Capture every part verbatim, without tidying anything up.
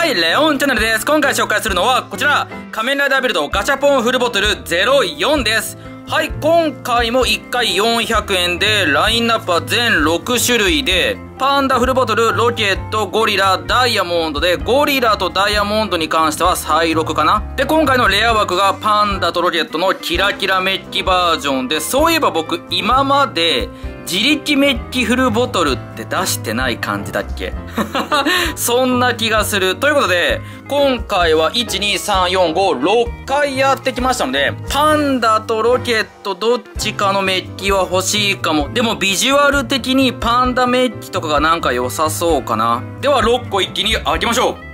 はい、レオンチャンネルです。今回紹介するのはこちら、仮面ライダービルドガチャポンフルボトルゼロよんです。はい、今回もいっかいよんひゃくえんで、ラインナップは全ろくしゅるいで、パンダフルボトル、ロケット、ゴリラ、ダイヤモンドで、ゴリラとダイヤモンドに関しては再録かな。で、今回のレア枠がパンダとロケットのキラキラメッキバージョンで、そういえば僕今まで自力メッキフルボトルって出してない感じだっけそんな気がする。ということで、今回はいち、に、さん、よん、ご、ろっかいやってきましたので、パンダとロケットどっちかのメッキは欲しいかも。でもビジュアル的にパンダメッキとかがなんか良さそうかな。ではろっこ一気に開けましょう。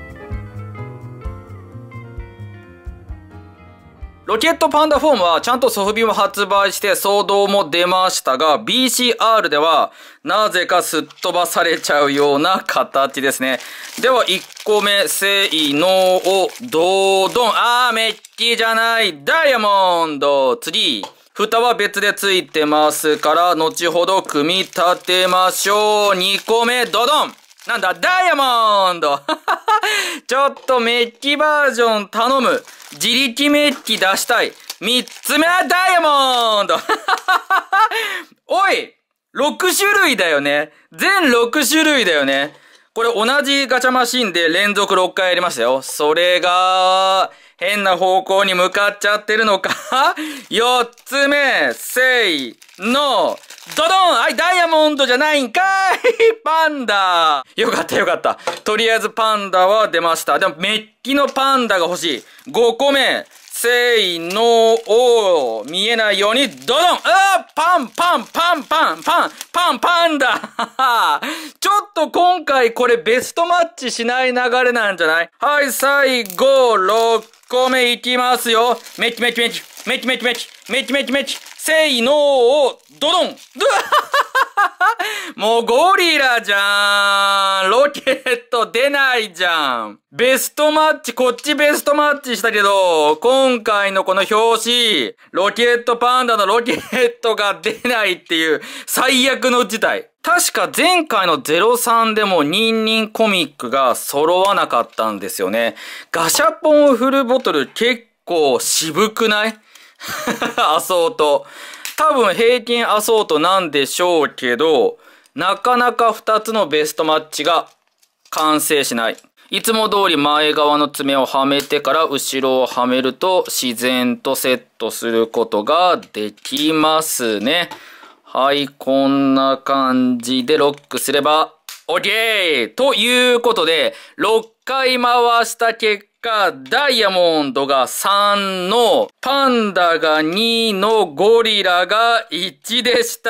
ロケットパンダフォームはちゃんとソフビも発売して騒動も出ましたが、ビーシーアール ではなぜかすっ飛ばされちゃうような形ですね。ではいっこめ、せーのをドードン。あー、メッキじゃない。ダイヤモンド。次。蓋は別でついてますから、後ほど組み立てましょう。にこめ、ドドン。なんだ、ダイヤモンドちょっとメッキバージョン頼む。自力メッキ出したい。三つ目はダイヤモンドおい !ろく 種類だよね。全ろく種類だよね。これ同じガチャマシンで連続ろっかいやりましたよ。それが、変な方向に向かっちゃってるのかよっつめ、せいの、ドドン。はい、ダイヤモンドじゃないんかいパンダ。よかったよかった。とりあえずパンダは出ました。でもメッキのパンダが欲しい。ごこめ、せいのお見えないようにドドン。あーパンパンパンパンパンパンパンダちょっと今回これベストマッチしない流れなんじゃない？はい、最後、ろっこめいきますよ。メッキメッキメッキメッキメッキメッキメッキメッキメッキせいのをドドンもうゴリラじゃん。ロケット出ないじゃん。ベストマッチ、こっちベストマッチしたけど、今回のこの表紙、ロケットパンダのロケットが出ないっていう最悪の事態。確か前回のゼロさんでもニンニンコミックが揃わなかったんですよね。ガシャポンフルボトル結構渋くないアソート。多分平均アソートなんでしょうけど、なかなかふたつのベストマッチが完成しない。いつも通り前側の爪をはめてから後ろをはめると自然とセットすることができますね。はい、こんな感じでロックすれば OK! ということで、ろっかい回した結果、ダイヤモンドがさんの、パンダがにの、ゴリラがいちでした。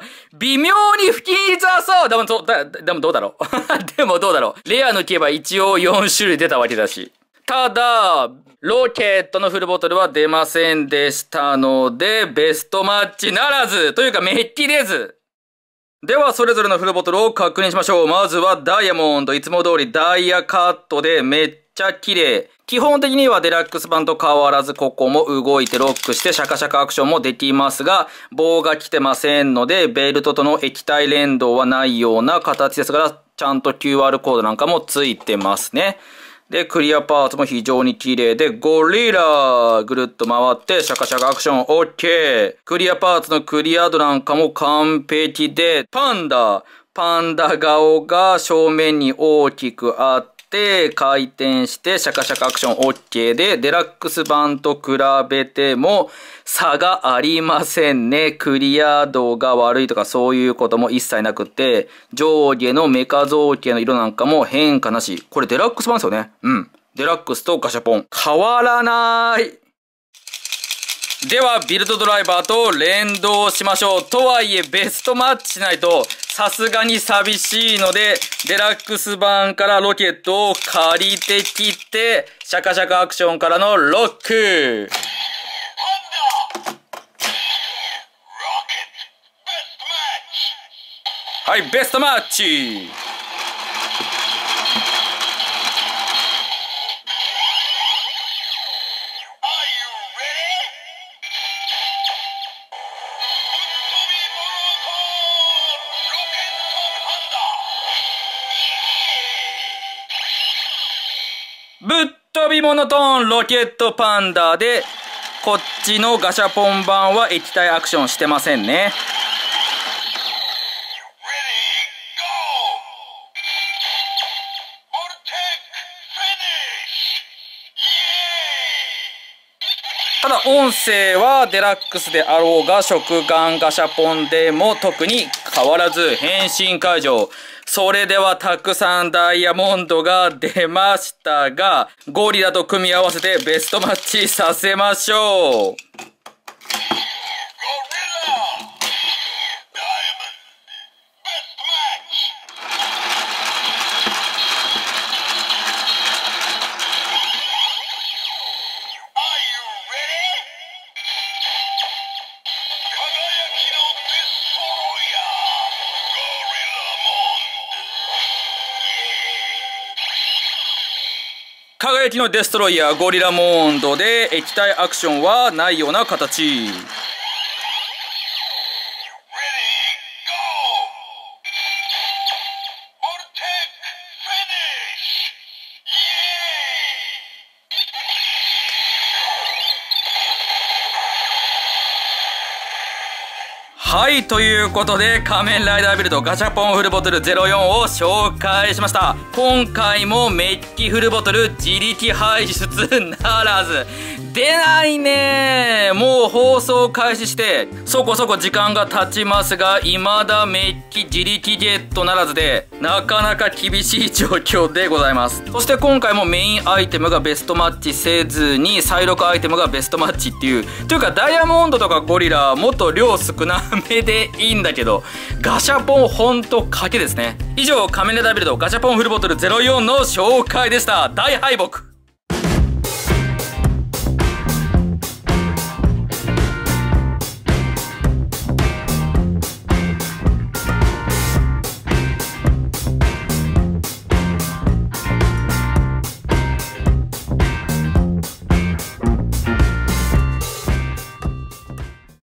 微妙に不均一はそう。でもどうだ、でもどうだろうでもどうだろう。レア抜けば一応よんしゅるい出たわけだし。ただ、ロケットのフルボトルは出ませんでしたので、ベストマッチならず、というかメッキ出ず。では、それぞれのフルボトルを確認しましょう。まずはダイヤモンド。いつも通りダイヤカットでめっちゃ綺麗。基本的にはデラックス版と変わらず、ここも動いてロックしてシャカシャカアクションもできますが、棒が来てませんので、ベルトとの液体連動はないような形ですが、ちゃんと キューアール コードなんかもついてますね。で、クリアパーツも非常に綺麗で、ゴリラぐるっと回って、シャカシャカアクション OK。クリアパーツのクリア度なんかも完璧で、パンダ、パンダ顔が正面に大きくあって、回転してシャカシャカアクション OK で、デラックス版と比べても差がありませんね。クリア度が悪いとかそういうことも一切なくて、上下のメカ造形の色なんかも変化なし。これデラックス版ですよね。うん。デラックスとガシャポン。変わらない。では、ビルドドライバーと連動しましょう。とはいえ、ベストマッチしないと、さすがに寂しいので、デラックス版からロケットを借りてきて、シャカシャカアクションからのロック。はい、ベストマッチ。 ぶっ飛びモノトーンロケットパンダで、こっちのガシャポン版は液体アクションしてませんね。ただ音声はデラックスであろうが食玩ガシャポンでも特に変わらず変身解除。それではたくさんダイヤモンドが出ましたが、ゴリラと組み合わせてベストマッチさせましょう。輝きのデストロイヤーゴリラモンドで液体アクションはないような形。はい、ということで、仮面ライダービルドガシャポンフルボトルゼロよんを紹介しました。今回もメッキフルボトル自力排出ならず。出ないねー。もう放送開始して、そこそこ時間が経ちますが、未だメッキ自力ゲットならずで、なかなか厳しい状況でございます。そして今回もメインアイテムがベストマッチせずに、再録アイテムがベストマッチっていう。というか、ダイヤモンドとかゴリラ、もっと量少なめでいいんだけど、ガシャポンほんと賭けですね。以上、仮面ライダービルドガシャポンフルボトルゼロよんの紹介でした。大敗北。